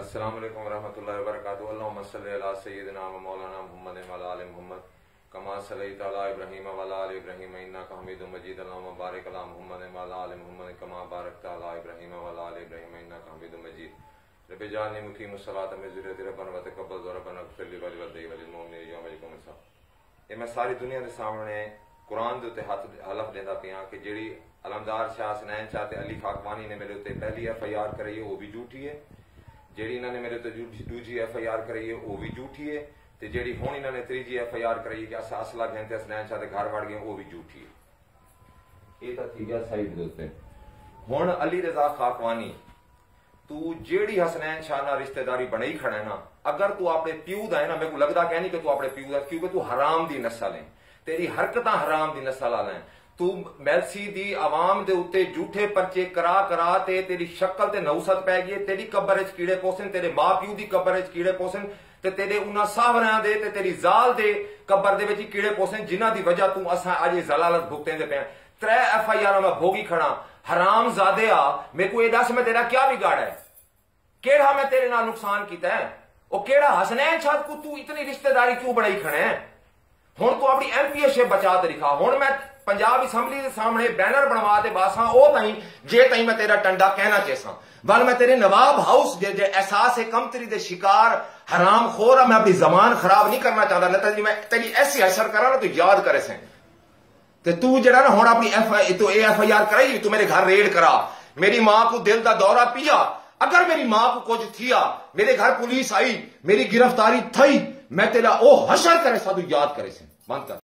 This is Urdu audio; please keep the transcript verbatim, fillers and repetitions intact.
السلام علیکم ورحمۃ اللہ وبرکاتہ۔ اللہم صلی علی سیدنا و مولانا محمد و علی آل محمد کما صلیت علی ابراہیم و علی آل ابراہیم انک حمید مجید۔ اللہم بارک علی محمد و علی آل محمد کما بارکت علی ابراہیم و علی آل ابراہیم انک حمید مجید۔ رب اجعلنی مقیم الصلاۃ من ذریتی ربنا وتقبل ربنا اغفر لی ولوالدی وللمؤمنین یوم یقوم الحساب۔ یہ میں ساری دنیا کے سامنے قرآن دے ہاتھ حلف دینا پیا کہ جیڑی علمدار شاہ حسنین شاہ تے علی خاکوانی نے میرے تے پہلی ایف آئی آر کرائی ہے وہ بھی جھوٹی ہے، جیڑی انہوں نے میرے تے دوجی ایف آئی آر کرائی ہے وہ بھی جھوٹی ہے، تے جیڑی ہن انہوں نے تیجی ایف آئی آر کرائی ہے کہ اسا اصلہ گھنتے حسنین شاہ دے گھر وڑ گئے وہ بھی جھوٹی ہے۔ یہ تا تھی گیا سائیڈ دے اوتے۔ ہن علی رضا خاکوانی تو جیڑی حسنین شاہ نال رشتہ داری بنائی کھڑا ہے نا، اگر تو اپنے پیو دا ہے نا، میرے کو لگدا کہ نہیں کہ تو اپنے پیو دا، کیونکہ تو حرام دی نسل ہے، تیری حرکتاں حرام دی نسل والا ہیں، تو میلسی دی عوام دے اتے جھوٹے پرچے کرا کرا تے تیری شکل تے نوست پہ گئی، تیری قبر وچ کیڑے پوسن، تیرے ماں پیو دی قبر وچ کیڑے پوسن، تے تیرے انہاں ساوریاں دے تے تیری زال دے قبر دے وچ کیڑے پوسن، جنہاں دی وجہ تو اساں اج ضلالت بھگتیں دے پے۔ ترے ایف آئی آر میں بھوگی کھڑا، حرام زادیا، میرے کو یہ دس میں تیرا کیا بگاڑا ہے؟ کیڑا میں تیرے نال نقصان کیتا ہے؟ او کیڑا حسنین شاہ کو تو اتنی رشتہ داری کیوں بڑائی کھڑے ہیں؟ ہن تو اپنی ایم پی اے شپ بچا تے رکھا۔ ہن میں پنجاب اسمبلی دے سامنے بینر بنوا دے باساں او تائیں جے تائیں میں تیرا ٹنڈا کہنا چاہساں، ول میں تیرے نواب ہاؤس جے, جے احساس کمتری دے شکار حرام خور میں اپنی زبان خراب نہیں کرنا چاہتا، نہ تیری میں تیری ایسی اثر کرا نا تو یاد کرے سیں تے تو جڑا نا ہن اپنی ایف آئی تو اے ایف آئی آر کرائی، تو میرے گھر ریڈ کرا، میری ماں کو دل دا دورہ پیا، اگر میری ماں کو کچھ تھیا، میرے گھر پولیس آئی، میری گرفتاری تھئی، میں تیرا او حشر کرے سا تو یاد کرے سیں، بند کر۔